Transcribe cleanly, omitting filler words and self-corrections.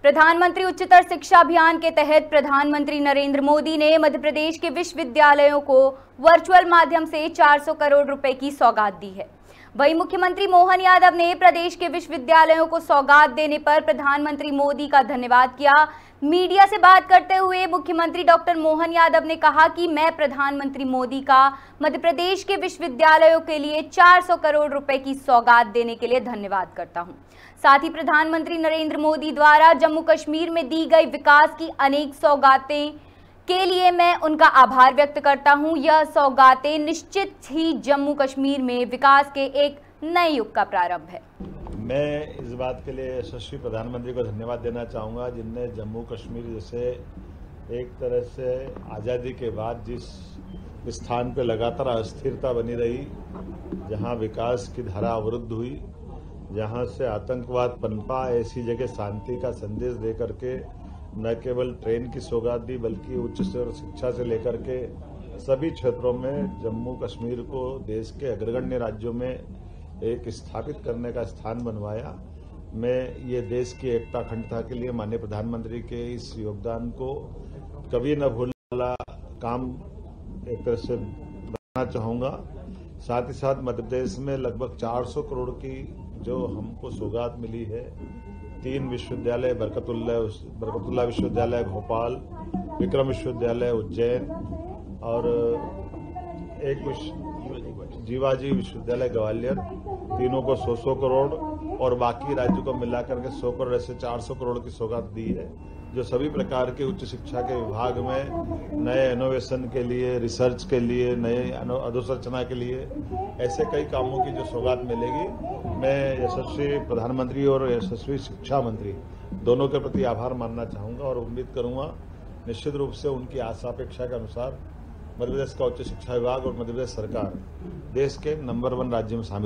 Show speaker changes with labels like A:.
A: प्रधानमंत्री उच्चतर शिक्षा अभियान के तहत प्रधानमंत्री नरेंद्र मोदी ने मध्य प्रदेश के विश्वविद्यालयों को वर्चुअल माध्यम से 400 करोड़ रुपए की सौगात दी है। वहीं मुख्यमंत्री मोहन यादव ने प्रदेश के विश्वविद्यालयों को सौगात देने पर प्रधानमंत्री मोदी का धन्यवाद किया। मीडिया से बात करते हुए मुख्यमंत्री डॉक्टर मोहन यादव ने कहा कि मैं प्रधानमंत्री मोदी का मध्य प्रदेश के विश्वविद्यालयों के लिए 400 करोड़ रुपए की सौगात देने के लिए धन्यवाद करता हूं। साथ ही प्रधानमंत्री नरेंद्र मोदी द्वारा जम्मू कश्मीर में दी गई विकास की अनेक सौगातें के लिए मैं उनका आभार व्यक्त करता हूं। यह सौगातें निश्चित ही जम्मू कश्मीर में विकास के एक नए युग का प्रारंभ है।
B: मैं इस बात के लिए यशस्वी प्रधानमंत्री को धन्यवाद देना चाहूँगा, जिनने जम्मू कश्मीर जैसे एक तरह से आज़ादी के बाद जिस स्थान पर लगातार अस्थिरता बनी रही, जहाँ विकास की धारा अवरुद्ध हुई, जहाँ से आतंकवाद पनपा, ऐसी जगह शांति का संदेश दे करके न केवल ट्रेन की सौगात दी बल्कि उच्च शिक्षा से लेकर के सभी क्षेत्रों में जम्मू कश्मीर को देश के अग्रगण्य राज्यों में एक स्थापित करने का स्थान बनवाया। मैं ये देश की एकता अखंडता के लिए माननीय प्रधानमंत्री के इस योगदान को कभी न भूलने वाला काम एक तरह से बनाना चाहूँगा। साथ ही साथ मध्य प्रदेश में लगभग 400 करोड़ की जो हमको सौगात मिली है, 3 विश्वविद्यालय, बरकतुल्लाह विश्वविद्यालय भोपाल, विक्रम विश्वविद्यालय उज्जैन और एक जीवाजी विश्वविद्यालय ग्वालियर, तीनों को 100 करोड़ और बाकी राज्यों को मिलाकर के 100 करोड़ ऐसे 400 करोड़ की सौगात दी है, जो सभी प्रकार के उच्च शिक्षा के विभाग में नए इनोवेशन के लिए, रिसर्च के लिए, नए अधोसंरचना के लिए ऐसे कई कामों की जो सौगात मिलेगी। मैं यशस्वी प्रधानमंत्री और यशस्वी शिक्षा मंत्री दोनों के प्रति आभार मानना चाहूँगा और उम्मीद करूँगा निश्चित रूप से उनकी आशा अपेक्षा के अनुसार मध्य प्रदेश का उच्च शिक्षा विभाग और मध्य प्रदेश सरकार देश के नंबर 1 राज्य में शामिल